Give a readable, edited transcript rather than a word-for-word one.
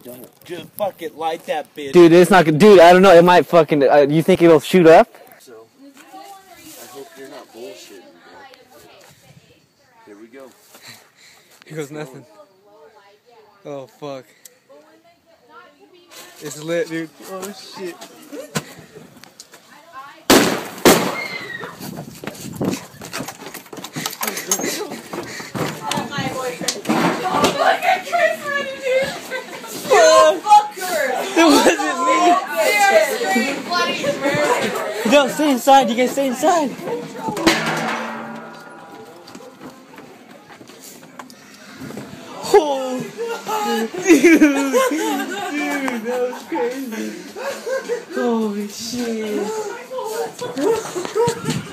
Don't. Just fucking light that bitch. Dude, it's not good. Dude, I don't know. It might fucking. You think it'll shoot up? So, I hope you're not bullshitting, bro. Here we go. Here goes nothing. Oh, fuck. It's lit, dude. Oh, shit. It wasn't me! No, stay inside, you guys stay inside! Oh! Dude, that was crazy! Holy shit!